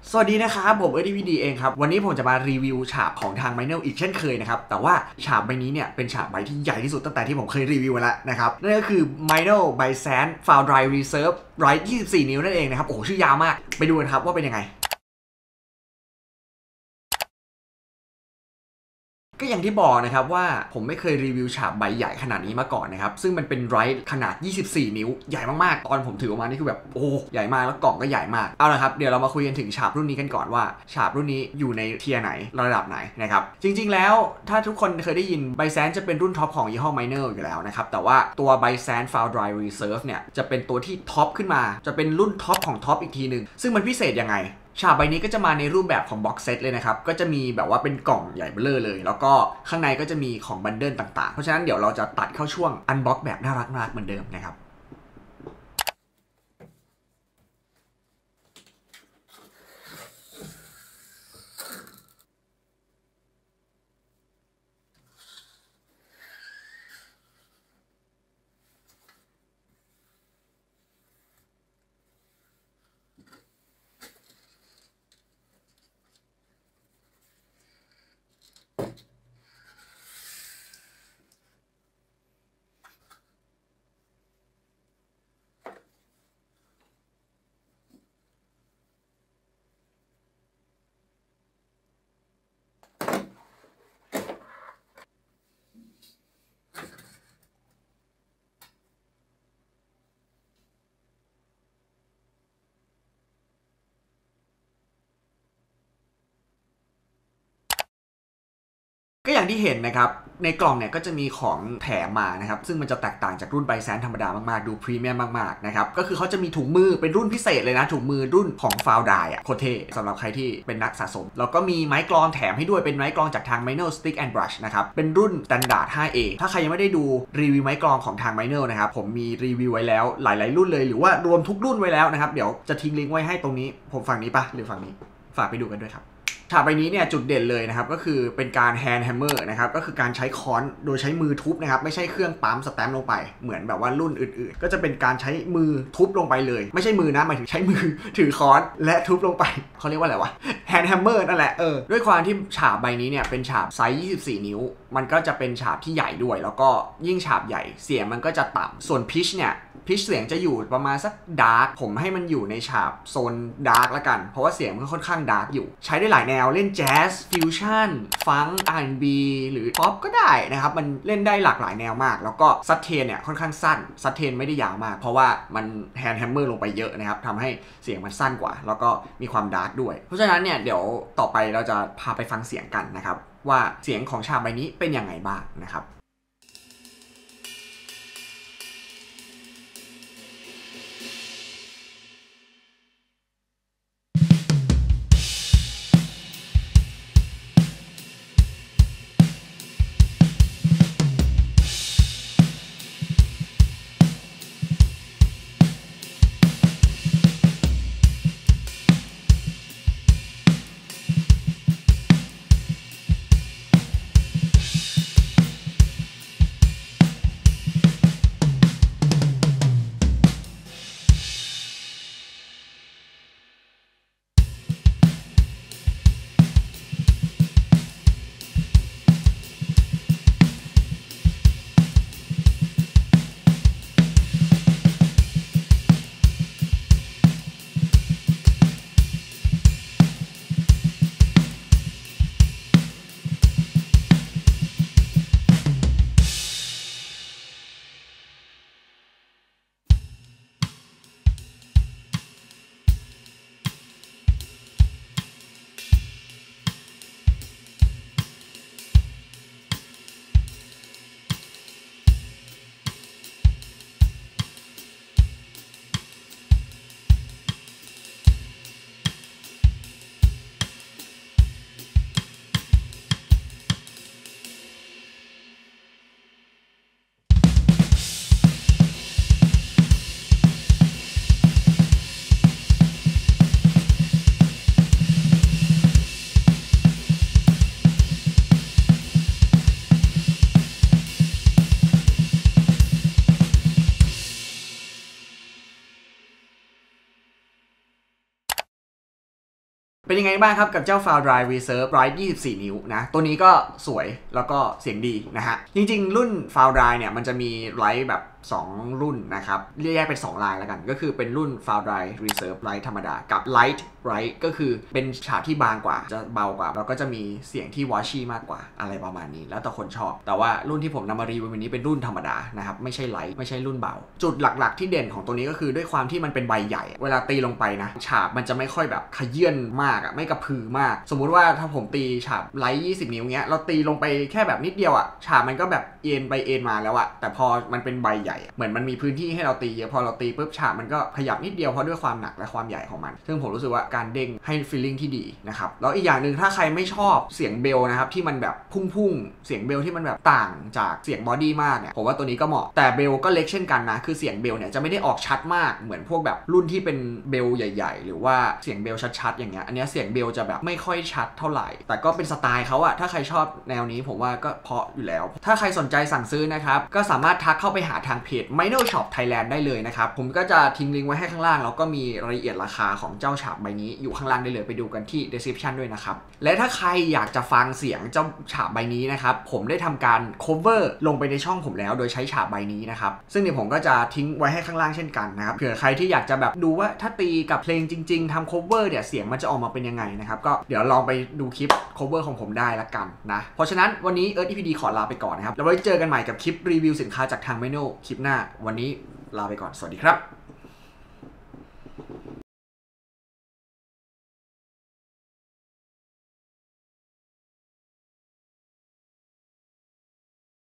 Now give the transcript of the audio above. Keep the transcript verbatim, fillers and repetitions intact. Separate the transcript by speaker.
Speaker 1: สวัสดีนะครับผมเอ ดี พี ดี เองครับวันนี้ผมจะมารีวิวฉาบของทาง Minel อีกเช่นเคยนะครับแต่ว่าฉาบใบนี้เนี่ยเป็นฉาบใบที่ใหญ่ที่สุดตั้งแต่ที่ผมเคยรีวิวมาแล้วนะครับนั่นก็คือ Minel by Sand Foul Dry Reserve Right ยี่สิบสี่ นิ้วนั่นเองนะครับโอ้ชื่อยาวมากไปดูกันครับว่าเป็นยังไงก็อย่างที่บอกนะครับว่าผมไม่เคยรีวิวฉาบใบใหญ่ขนาดนี้มาก่อนนะครับซึ่งมันเป็นไรท์ขนาดยี่สิบสี่นิ้วใหญ่มากๆตอนผมถือออกมานี่คือแบบโอ้ใหญ่มากแล้วกล่องก็ใหญ่มากเอาละครับเดี๋ยวเรามาคุยกันถึงฉาบรุ่นนี้กันก่อนว่าฉาบรุ่นนี้อยู่ในเทียร์ไหนระดับไหนนะครับจริงๆแล้วถ้าทุกคนเคยได้ยินไบแซนจะเป็นรุ่นท็อปของยี่ห้อ Minel อยู่แล้วนะครับแต่ว่าตัวไบแซน Foul Dry Reserve เนี่ยจะเป็นตัวที่ท็อปขึ้นมาจะเป็นรุ่นท็อปของท็อปอีกทีหนึ่งซึ่งมันพิเศษยังไงฉาบใบนี้ก็จะมาในรูปแบบของบ็อกเซตเลยนะครับก็จะมีแบบว่าเป็นกล่องใหญ่เบ้อเร่อเลยแล้วก็ข้างในก็จะมีของบันเดิลต่างๆเพราะฉะนั้นเดี๋ยวเราจะตัดเข้าช่วงอันบ็อกแบบน่ารักๆเหมือนเดิมนะครับก็อย่างที่เห็นนะครับในกล่องเนี่ยก็จะมีของแถมมานะครับซึ่งมันจะแตกต่างจากรุ่นไบแซนธรรมดามากๆดูพรีเมียมมากๆนะครับก็คือเขาจะมีถุงมือเป็นรุ่นพิเศษเลยนะถุงมือรุ่นของฟาวดายอ่ะโคตรเท่สำหรับใครที่เป็นนักสะสมแล้วก็มีไม้กลองแถมให้ด้วยเป็นไม้กลองจากทาง Minel Stick and Brush นะครับเป็นรุ่น Standard ไฟว์ เอ ถ้าใครยังไม่ได้ดูรีวิวไม้กลองของทาง Minel นะครับผมมีรีวิวไว้แล้วหลายๆรุ่นเลยหรือว่ารวมทุกรุ่นไว้แล้วนะครับเดี๋ยวจะทิ้งลิงก์ไว้ให้ตรงนี้ผมฝั่งนี้ปะหรือฝั่งนี้ฝากไปดูกันด้วยครับฉาบใบนี้เนี่ยจุดเด่นเลยนะครับก็คือเป็นการแฮนด์แฮมเมอร์นะครับก็คือการใช้ค้อนโดยใช้มือทุบนะครับไม่ใช่เครื่องปั๊มสแตมป์ลงไปเหมือนแบบว่ารุ่นอื่นๆก็จะเป็นการใช้มือทุบลงไปเลยไม่ใช่มือนะหมายถึงใช้มือถือค้อนและทุบลงไปเขาเรียกว่าอะไรวะแฮนด์แฮมเมอร์นั่นแหละเออด้วยความที่ฉาบใบนี้เนี่ยเป็นฉาบไซส์ยี่สิบสี่นิ้วมันก็จะเป็นฉาบที่ใหญ่ด้วยแล้วก็ยิ่งฉาบใหญ่เสียงมันก็จะต่ำส่วนพิชเนี่ยพิชเสียงจะอยู่ประมาณสักดาร์กผมให้มันอยู่ในฉาบโซนดาร์กละกันเพราะว่าเสียงมันค่อนข้างดาร์กอยู่ใช้ได้หลายแนวเล่นแจ๊สฟิวชั่นฟังก์ อาร์ แอนด์ บี หรือป๊อปก็ได้นะครับมันเล่นได้หลากหลายแนวมากแล้วก็ซัดเทนเนี่ยค่อนข้างสั้นซัดเทนไม่ได้ยาวมากเพราะว่ามันแฮนด์แฮมเมอร์ลงไปเยอะนะครับทำให้เสียงมันสั้นกว่าแล้วก็มีความดาร์กด้วยเพราะฉะนั้นเนี่ยเดี๋ยวต่อไปเราจะพาไปฟังเสียงกันนะครับว่าเสียงของฉาบใบนี้เป็นยังไงบ้างนะครับเป็นยังไงบ้างครับกับเจ้า Foundry Reserve Ride ยี่สิบสี่ นิ้วนะตัวนี้ก็สวยแล้วก็เสียงดีนะฮะจริงๆรุ่น Foundry เนี่ยมันจะมีไลท์แบบสองรุ่นนะครับเรียกแยกเป็นสองลายแล้วกันก็คือเป็นรุ่น Foundry Reserve Light ธรรมดากับ Light Ride ก็คือเป็นฉากที่บางกว่าจะเบากว่าแล้วก็จะมีเสียงที่วอชชี่มากกว่าอะไรประมาณนี้แล้วแต่คนชอบแต่ว่ารุ่นที่ผมนำมารีวิววันนี้เป็นรุ่นธรรมดานะครับไม่ใช่ไลท์ไม่ใช่รุ่นเบาจุดหลักๆที่เด่นของตัวนี้ก็คือด้วยความที่มันเป็นใบใหญ่เวลาตีลงไปนะฉากมันจะไม่ค่อยแบบขยื่นมากอ่ะไม่กระพือมากสมมุติว่าถ้าผมตีฉากไลท์ยี่สิบนิ้วเงี้ยเราตีลงไปแค่แบบนิดเดียวอ่ะฉากมันก็แบบเอ็นไปเอ็นมาแล้วอ่ะแต่พอมันเป็นใบใหญ่เหมือนมันมีพื้นที่ให้เราตีเยอะพอเราตีปุ๊บฉากมันก็ขยับนิดเดียวเพราะด้วยความหนักและความใหญ่ของมันซึ่งผมรู้สึกว่าการเด้งให้ feeling ที่ดีนะครับแล้วอีกอย่างหนึ่งถ้าใครไม่ชอบเสียงเบลนะครับที่มันแบบพุ่งๆเสียงเบลที่มันแบบต่างจากเสียงบอดี้มากเนี่ยผมว่าตัวนี้ก็เหมาะแต่เบลก็เล็กเช่นกันนะคือเสียงเบลเนี่ยจะไม่ได้ออกชัดมากเหมือนพวกแบบรุ่นที่เป็นเบลใหญ่ๆหรือว่าเสียงเบลชัดๆอย่างเงี้ยอันนี้เสียงเบลจะแบบไม่ค่อยชัดเท่าไหร่แต่ก็เป็นสไตล์เขาอะถ้าใครชอบแนวนี้ผมว่าก็เพราะอยู่แล้วถ้าใครสนใจสั่งซื้อนะครับก็สามารถทักเข้าไปหาทางเพจ Mino Shop Thailand ได้เลยนะครับผมก็จะทิ้งลิงก์ไว้ให้ข้างล่างแล้วก็มีรายละเอียดราคาของเจ้าฉาบใบนี้อยู่ข้างล่างได้เลยไปดูกันที่ description ด้วยนะครับและถ้าใครอยากจะฟังเสียงเจ้าฉาบใบนี้นะครับผมได้ทำการ cover ลงไปในช่องผมแล้วโดยใช้ฉาบใบนี้นะครับซึ่งเดี๋ยวผมก็จะทิ้งไว้ให้ข้างล่างเช่นกันนะครับเผื่อใครที่อยากจะแบบดูว่าถ้าตีกับเพลงจริงๆทำ cover เนี่ยเสียงมันจะออกมาเป็นยังไงนะครับก็เดี๋ยวลองไปดูคลิป cover ของผมได้ละกันนะเพราะฉะนั้นวันนี้เอิร์ธ อี พี ดี ขอลาไปก่อนนะครับแล้วไว้เจอกันใหม่กับคลิปรีวิวสินค้าจากทาง Mino คลิปหน้าวันนี้ลาไปก่อนสวัสดีครับ